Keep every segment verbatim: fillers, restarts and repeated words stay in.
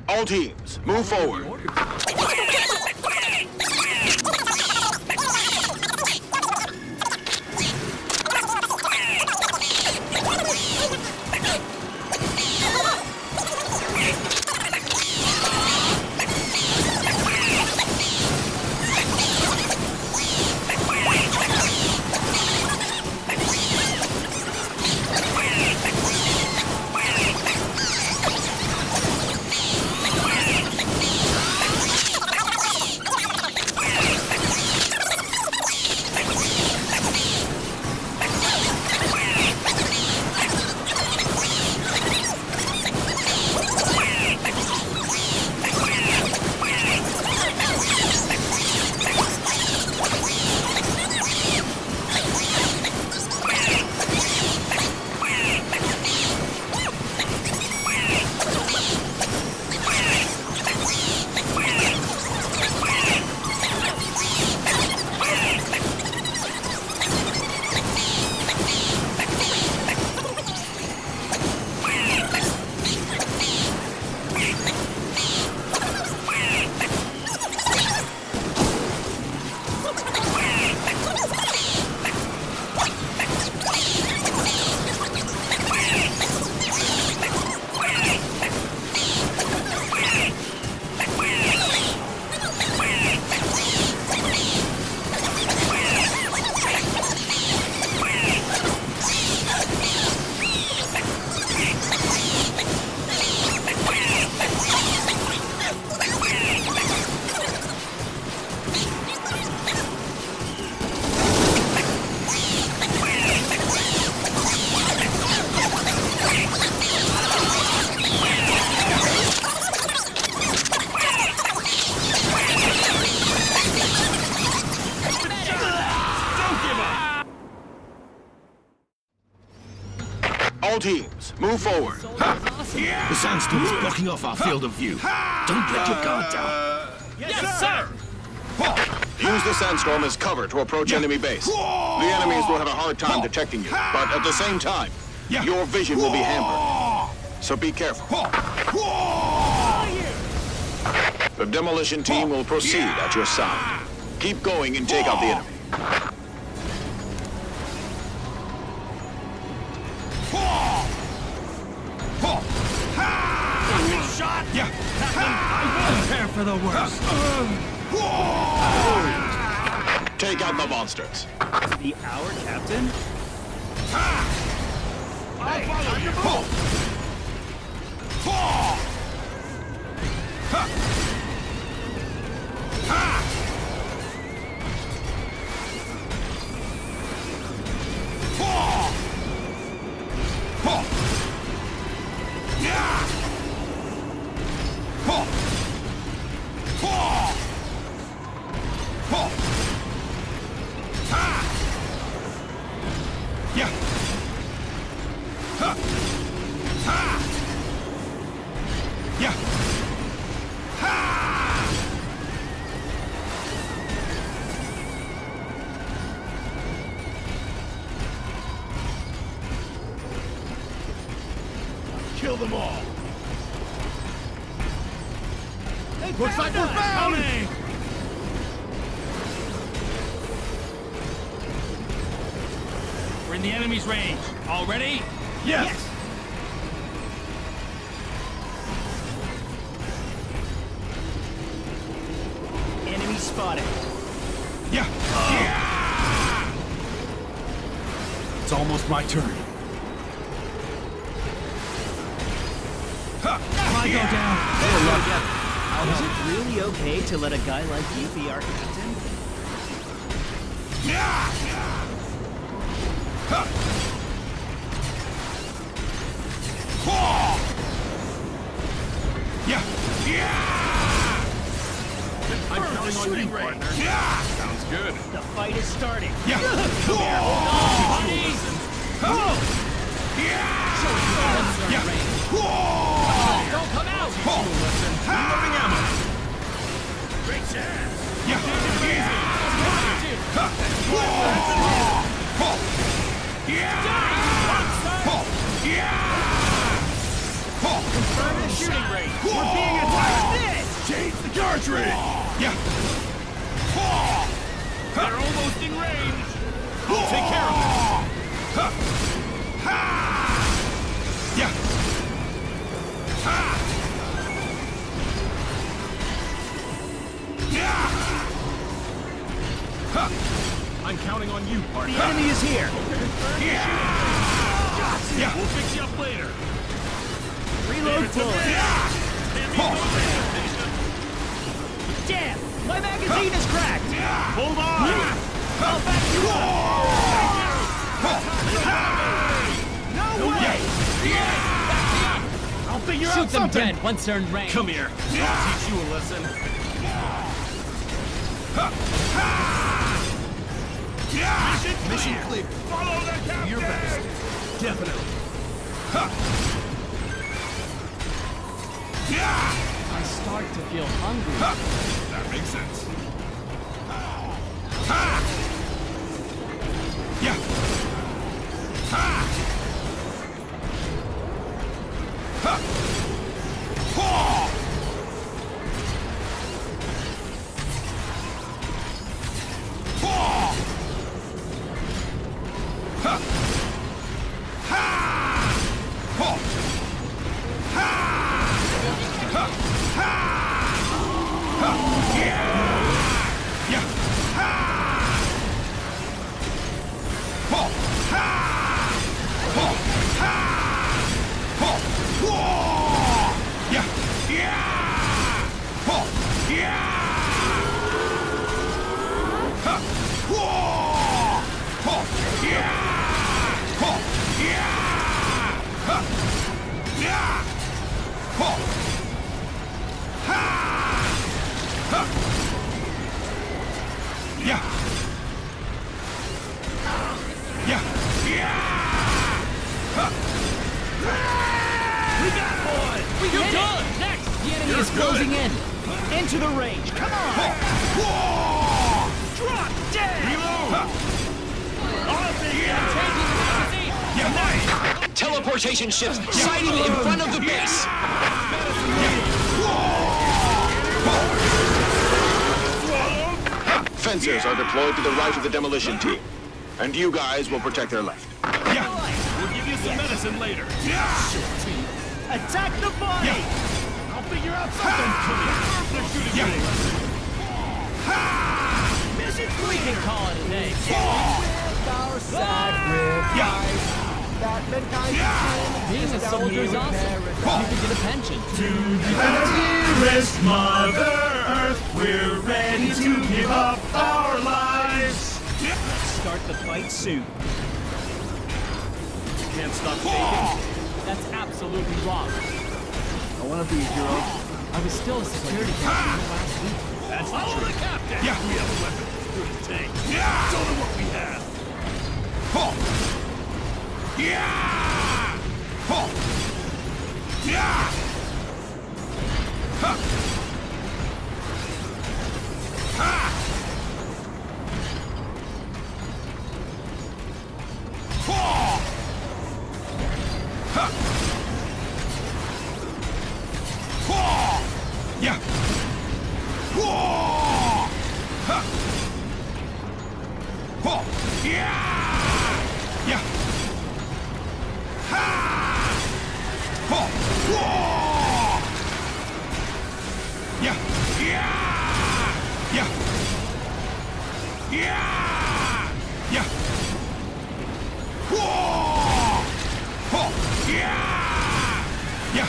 All teams, move forward. All teams, move forward. The sandstorm is blocking off our field of view. Don't let your guard down. Yes, sir! Use the sandstorm as cover to approach enemy base. The enemies will have a hard time detecting you, but at the same time, your vision will be hampered. So be careful. The demolition team will proceed at your side. Keep going and take out the enemy. Shot! Yeah. Prepare for the worst. Take out the monsters. The our captain? Hey, time to move! Kill them all. Hey, looks like we're found. Coming. We're in the enemy's range. All ready? Yes. Yes. Enemy spotted. Yeah. Uh. yeah. It's almost my turn. I go down. Is it really okay to let a guy like you be our captain? Yeah. Yeah. Yeah. I'm counting on you, partner. Yeah. Sounds good. The fight is starting. Yeah. Come here. Oh. Yeah. Yeah. Don't come out! Reloading ammo. Great chance! Yeah. Yeah. Yeah. Confirm the shooting range. We're being attacked! I'm counting on you, partner. The enemy is here. Yeah. We'll fix you up later. Reload fully. Oh. Damn! My magazine is cracked! Hold on! I'll back you up! No way! I'll figure Shoot out them something! dead once they're in range. Come here. I'll teach you a lesson. Mission clear. Mission clear. Follow the captain. Your best. Definitely. I start to feel hungry. That makes sense. Yeah. Closing in. Into the range. Come on! Drop dead! Reload! Teleportation ships sighting in front of the base. Fencers are deployed to the right of the demolition team, and you guys will protect their left. We'll give you some medicine later. Attack the body! I'll figure out something. Come here. They're shooting me. Mission We clear! can call it a day. Being a soldier is awesome. You can get a pension. Dearest Mother Earth, we're ready to give up our lives. Start the fight soon. Can't stop thinking. That's absolutely wrong. I want to be a hero. I was still a security captain last week. That's Follow the captain. Yeah. We have a weapon as good as tank. Yeah. Show them what we have. Yeah! Yeah! Ha! Ha! Yeah! Yeah! Yeah! Yeah! Yeah! Yeah! Yeah! Yeah! Yeah! Yeah!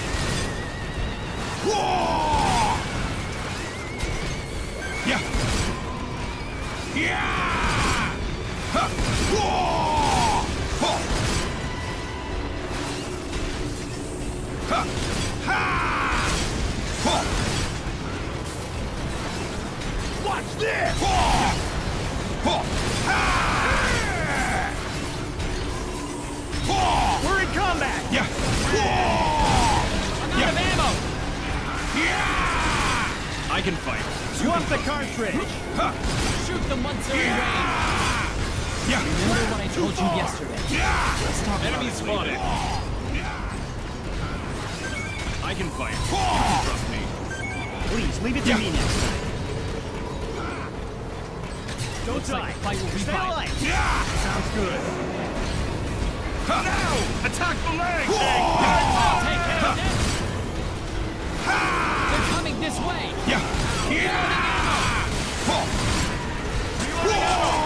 Yeah! Yeah! Ha! Ha! Ha! Watch this! We're in combat! Yeah! I'm out of ammo. I can fight. Swap the cartridge! Shoot them once they're in range. Yeah! Remember what I told you yesterday. Let's talk about Enemy it. spotted. I can fight. You can trust me. Please, leave it to me next time. Don't Looks die! like the fight will be Stay violent. alive! Sounds good. Now! Attack the leg! Take care of this. They're coming this way. Yeah! Reloading ammo. Yeah!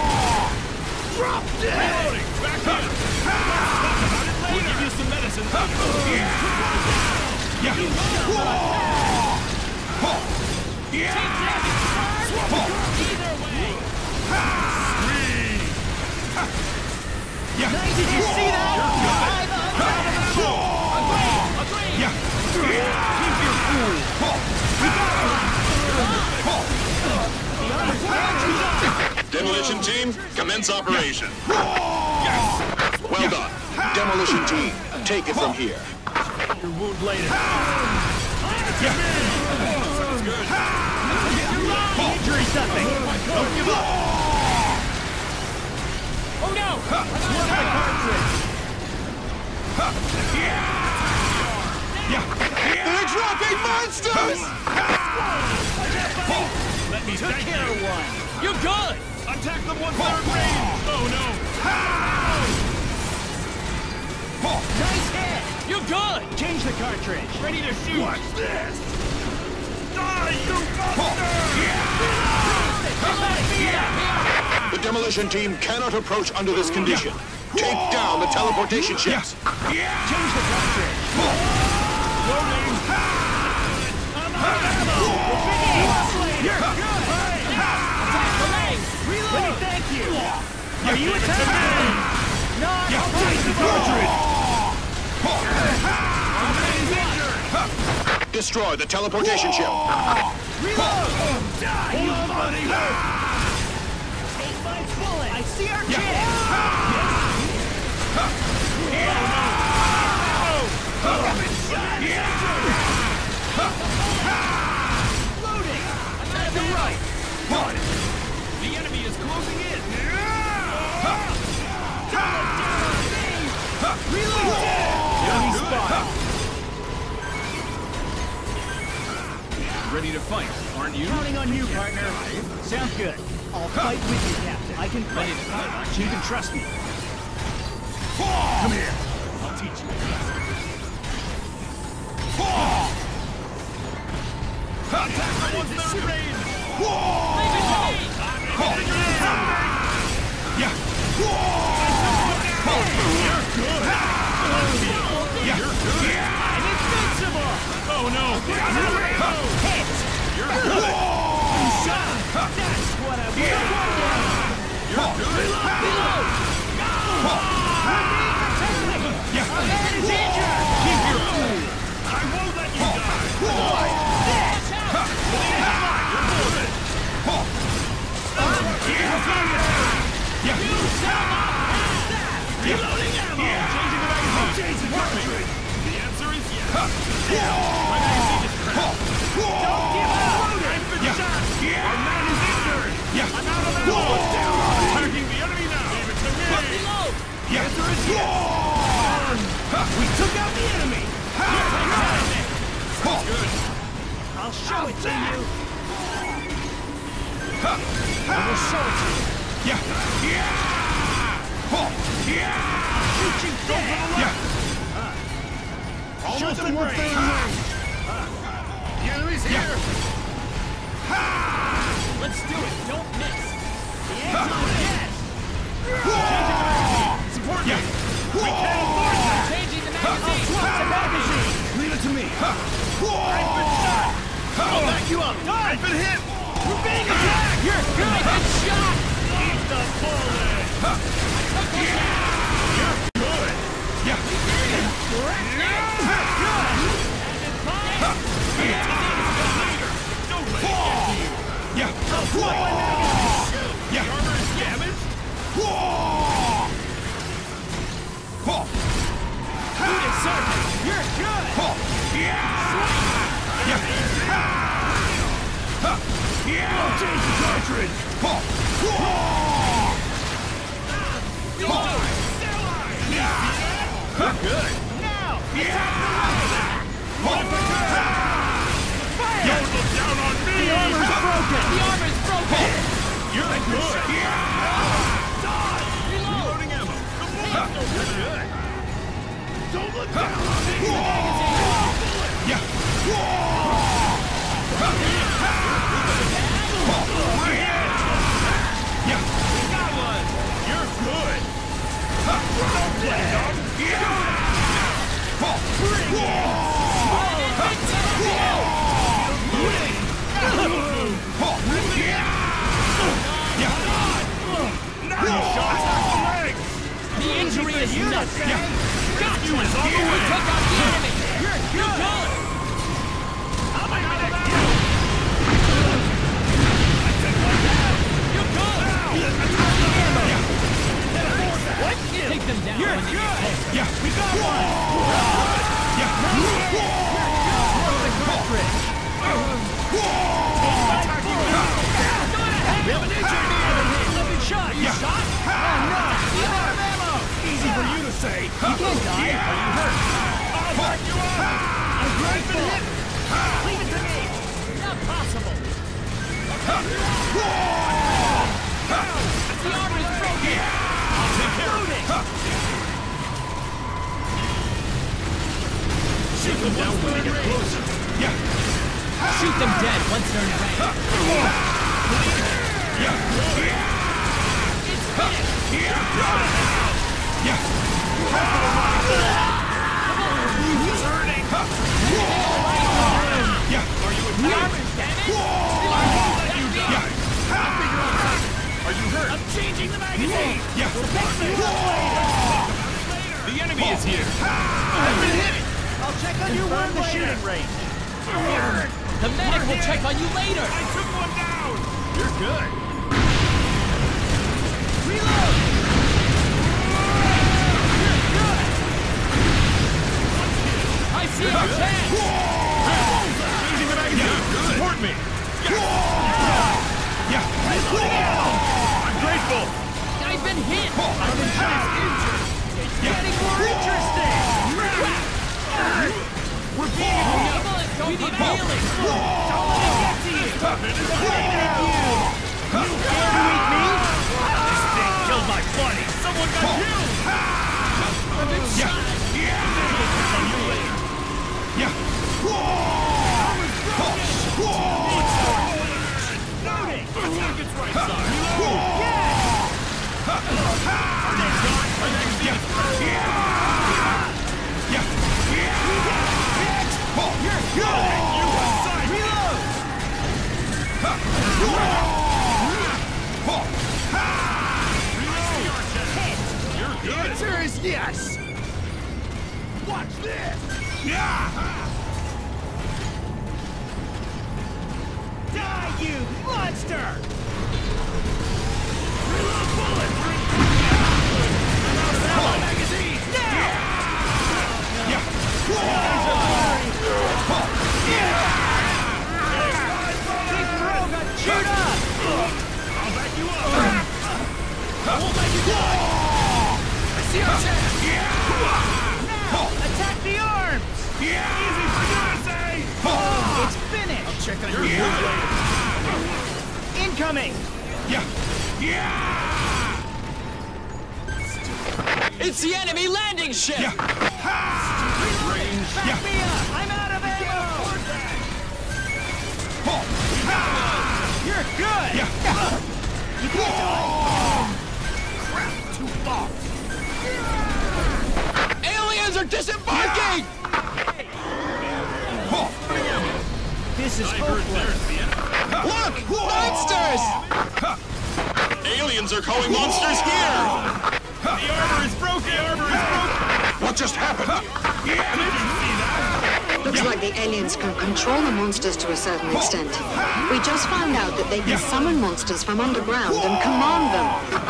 Did you see that? Demolition team, commence operation. Well done. Demolition team, take it from here. Your wound later. Injury's nothing. Don't give up. Oh no! Where's my cartridge? They're dropping monsters! Let me Took thank care you. of one. You're good! Attack them once they're in range. Oh no. Nice hit. You're good! Change the cartridge. Ready to shoot. What's this? Die, you monster! The demolition team cannot approach under this condition. Take down the teleportation ships. Change the cartridge. Loading. You're good. Attack the legs! Let me thank you. Are you attacking? No, I'll change the cartridge. Destroy the teleportation ship. Reload. Die, you Hold on, buddy. Take my bullet. I see our chance. Loading. Attack the right. The enemy is closing in. Reload. Enemy spot. Ready to fight, aren't you? Counting on you, partner. Sounds good. I'll fight with you, Captain. I can fight. You can trust me. Come here. I'll teach you. Attack them once they're in range. Leave it to me! Yeah. You're good. Yeah. You're good. I'm invincible. Oh no. Hit. You're good. That's what I want. You're good. Reload. Yeah. Our man is injured. Keep your cool. I won't let you die. Yeah. You shall not pass that! Reloading ammo. Changing the magazine. Changing cartridge. The answer is yes. My magazine is cracked. Don't give up. I've been shot. Our man is injured. Yeah. I'm out of ammo. Attacking the enemy now. Leave it to me. Reload! The answer is yes. We took out the enemy. Good. I'll show it to you. I will show it to you. Yeah. Yeah. Yeah. Shoot you dead. Yeah. Show Almost them in what range. they're in range. The enemy's here. Let's do it! Don't miss! The answer is yes. Support me. We can't afford that. Changing the I'll magazine! swap the magazine. Leave it to me. I've been shot. I'll back you up. I've been hit. We're being attacked. You're good. I've been shot! Eat the bullet. You're good. Yeah. Don't let it get to you. Yeah. Yeah. The armor is damaged. You deserve it. You're good. Yeah. Change the cartridge. shots off the legs! The injury is nothing. Yeah. Gotcha! You is on the We way! took out the enemy. You're good. How am I gonna get you? I take one down! You good. What? Take them down. You're when they good! get closer. Yeah, we got one! Yeah! We have an injured man in here. Let me shot. You Yeah. shot? Oh, no. You out of ammo. Easy for you to say! You can't die. Are you hurt? I'll back you up! I'm grateful. Leave it to me. Not possible. The armor is broken. I'll take care of it! Shoot them down when they get closer! Yeah! Shoot them dead once they're in range. Yeah! It's finished. Yeah! He's hurting! Yeah! Are you The armor's damaged. Yeah! Are you hurt? I'm changing the magazine. Yeah! The enemy is here! I've been hit! I'll check on you when the shooting range. The medic will check on you later. I took one down! You're good! Reload. I see our chance. Changing the magazine! Support me! Yeah! Yeah! I'm grateful! I've been hit. I'm injured. It's getting more interesting. We're being Bullets don't need healing. Don't let it get to you. Aiming at you. You dare to eat me? This thing killed my buddy! Someone got killed! I've been Yeah! shot. Yeah! Yeah! Loading. Attack its right side! The answer is yes. Watch this. Die, you monster! Reload bullet! Magazine! Now! Big bro got chewed up! I'll back you up! I won't let you die! I see our chance! Now! Attack the arms! Easy for you to say! It's finished! I'll check on your wound later! Incoming! Yeah! Yeah! It's the enemy landing ship! Yeah! Range! Back Yeah! me up! I'm out of ammo! You're good! Yeah! You can't die! Crap! Too far! Aliens are disembarking! This is I heard hopeless! there's the enemy! Look! Monsters! Aliens are calling monsters here! The armor is broken! The armor is broken! What just happened? Did you see that? Looks like the aliens can control the monsters to a certain extent. We just found out that they can summon monsters from underground and command them.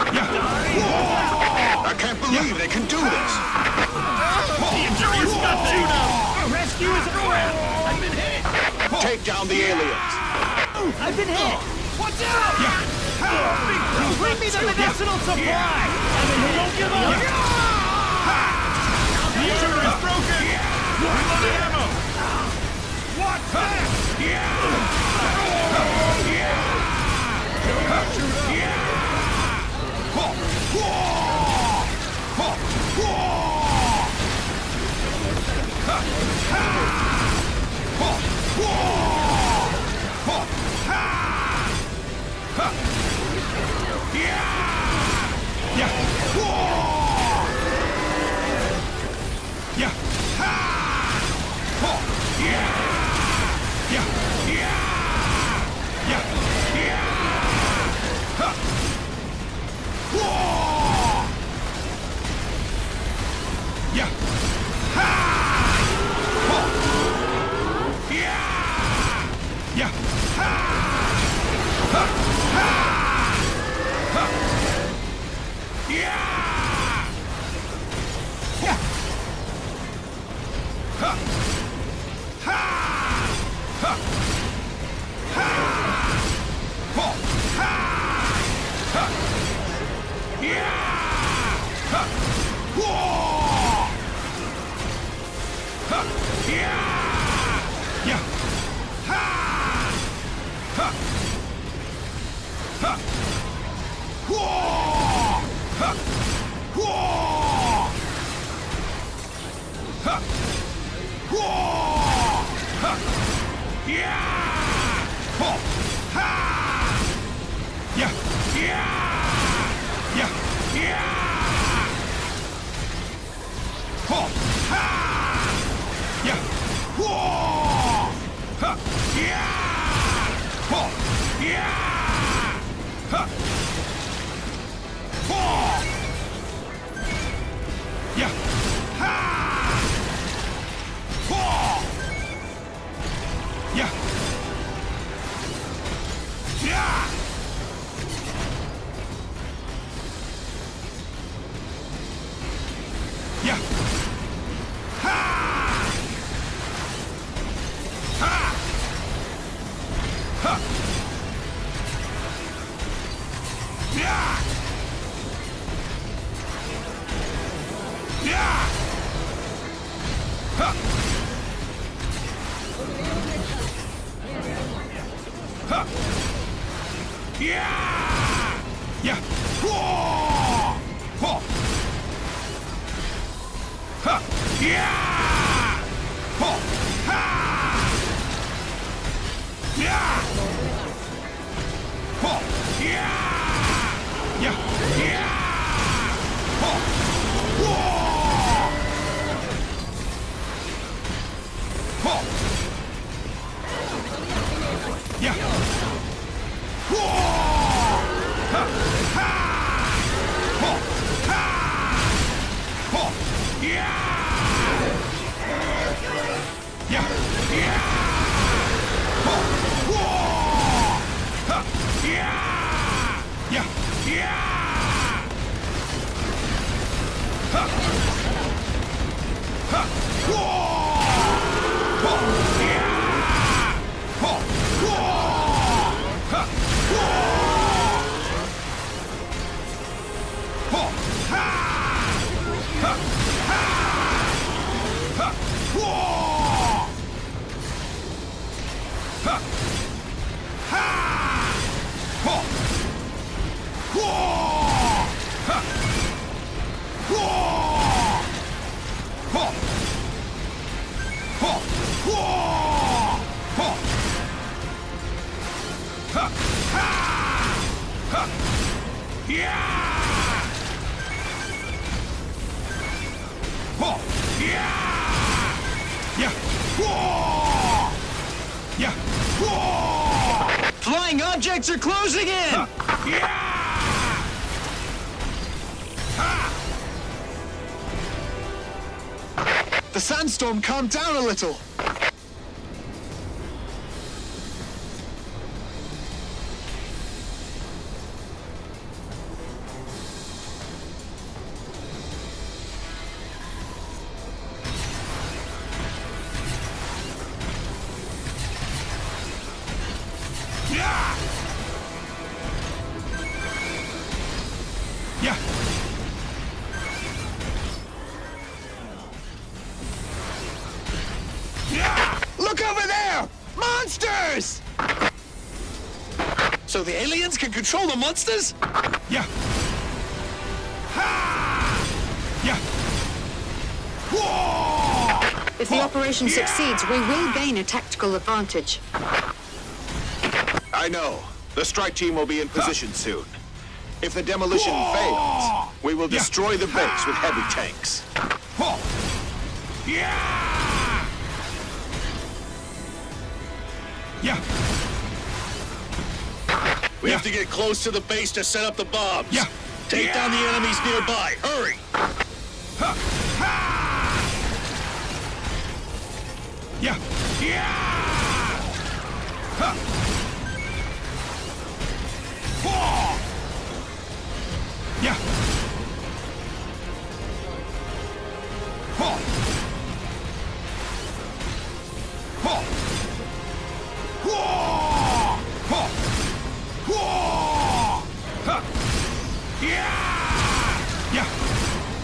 I can't believe they can do this! The injury is nothing! Rescue is around! I've been hit! Take down the aliens! I've been hit! Watch out! Bring me the medicinal supply! Don't give up! The armor is broken! Reloading ammo! What's that? Whoa! Flying objects are closing in! The sandstorm calmed down a little. Look over there! Monsters! So the aliens can control the monsters? Yeah. Yeah. If the operation succeeds, we will gain a tactical advantage. I know. The strike team will be in position soon. If the demolition fails, we will destroy the base with heavy tanks. Yeah. Yeah. We have to get close to the base to set up the bombs. Yeah. Take down the enemies nearby. Hurry! Yeah. Yeah. Yeah. Yeah.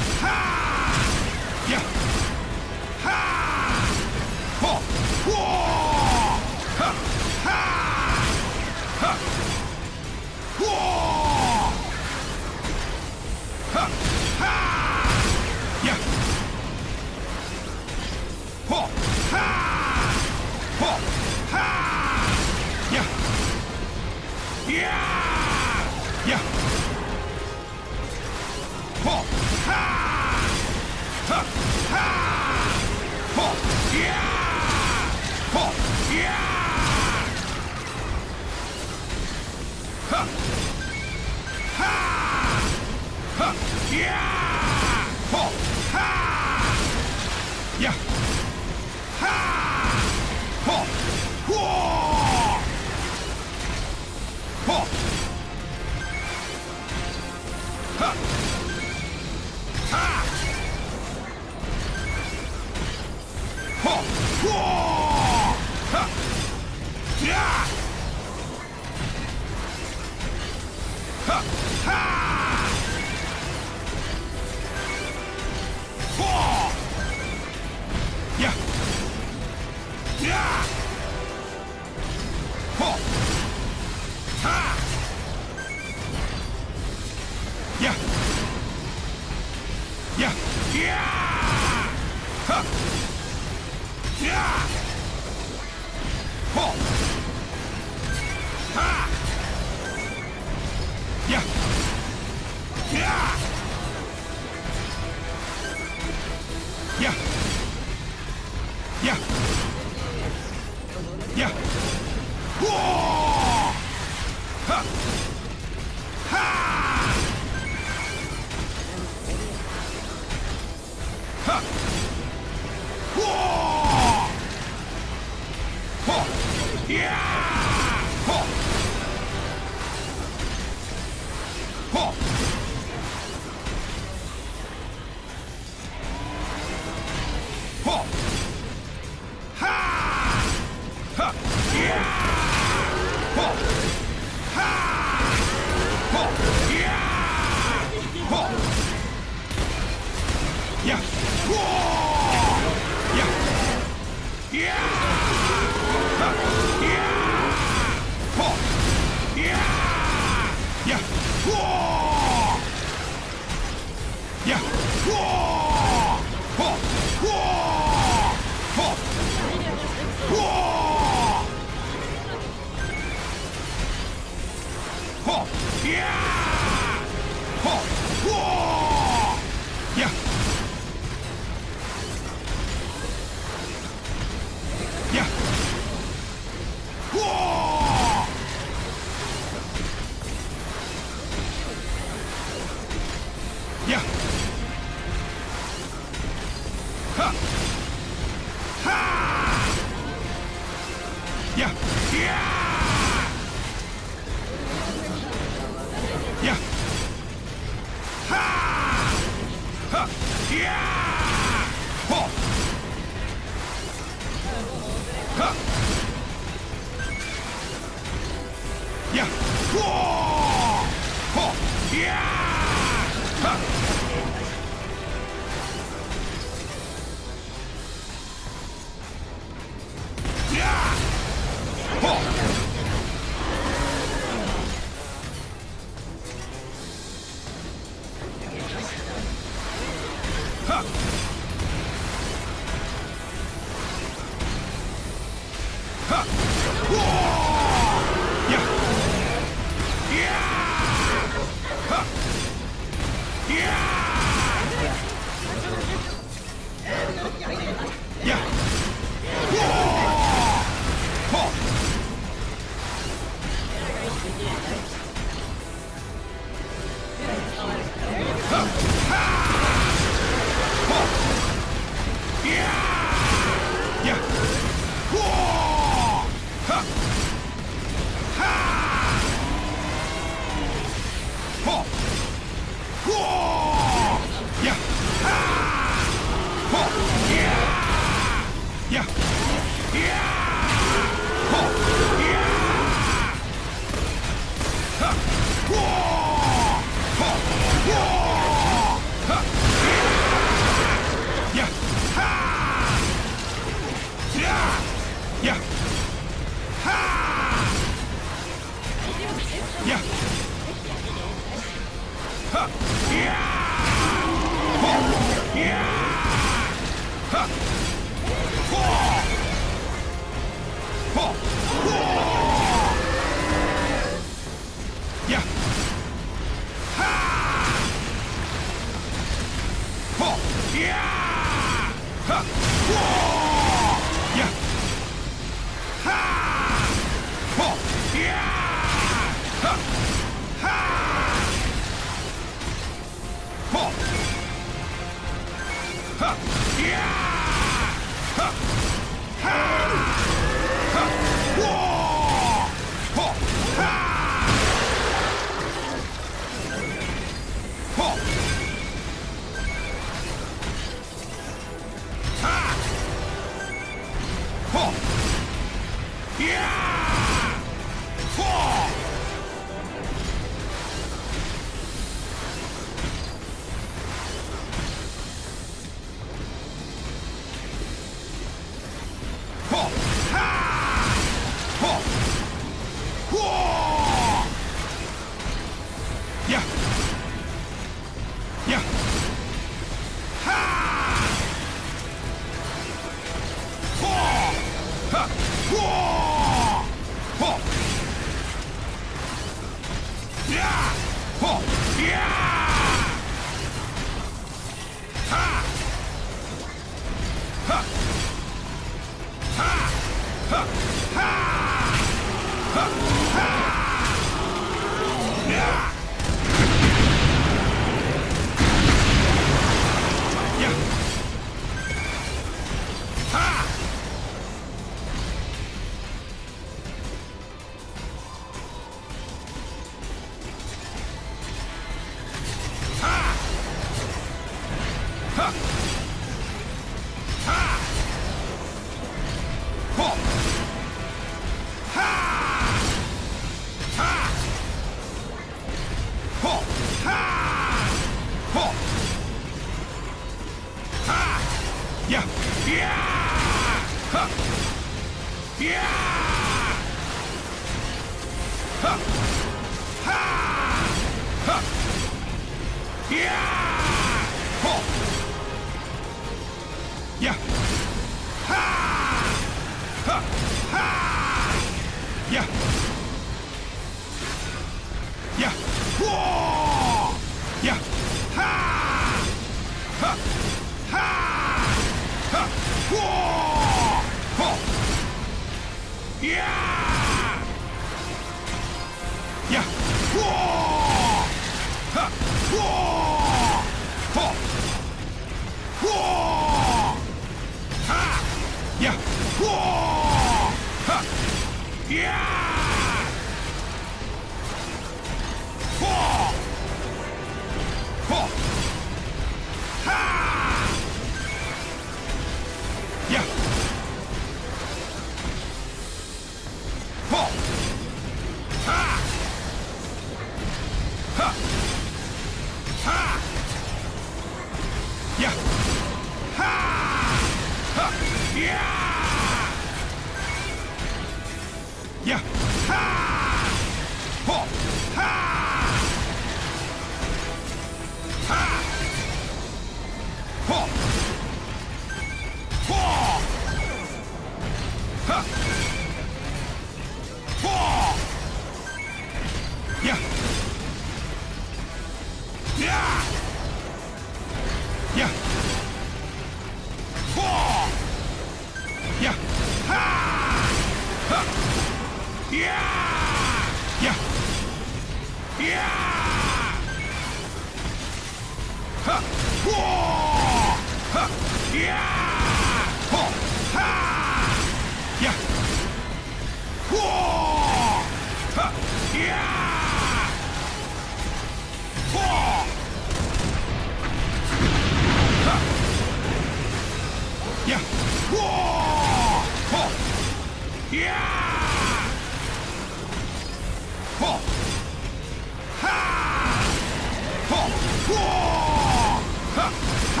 Ha!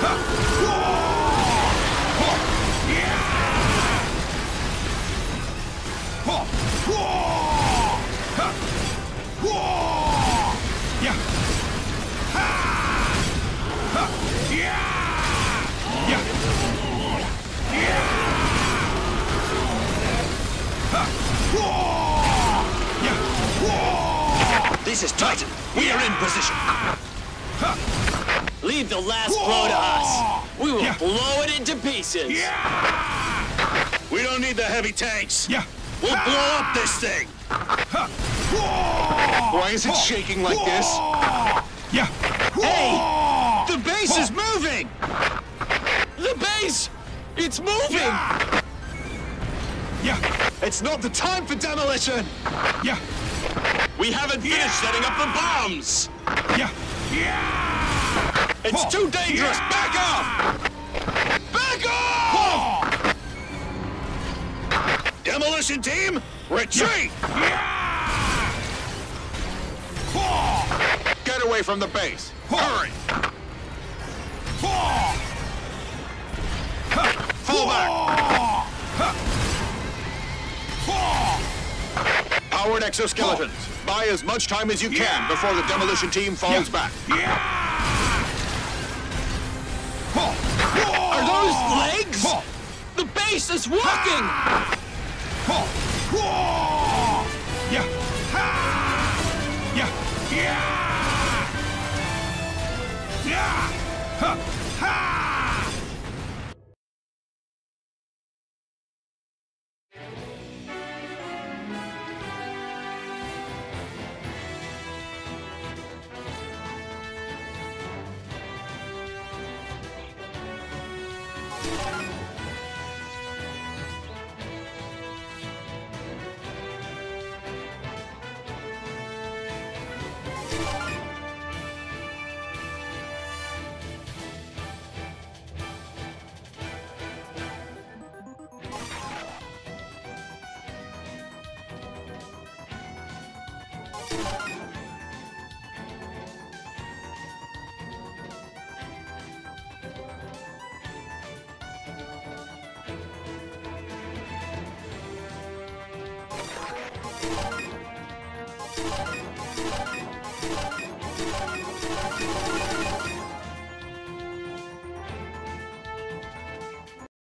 This is Titan. We are in position. Leave the last blow to us. We will blow it into pieces. We don't need the heavy tanks. Yeah. We'll blow up this thing. Why is it shaking like this? Yeah. Hey! The base is moving! The base! It's moving! Yeah. It's not the time for demolition. Yeah. We haven't finished setting up the bombs. Yeah. It's too dangerous. Back off! Back off! Demolition team, retreat! Get away from the base. Hurry! Fall back! Powered exoskeletons. Buy as much time as you can before the demolition team falls back. Are those legs? The base is walking! Yeah. Yeah. Yeah. Yeah. Ha.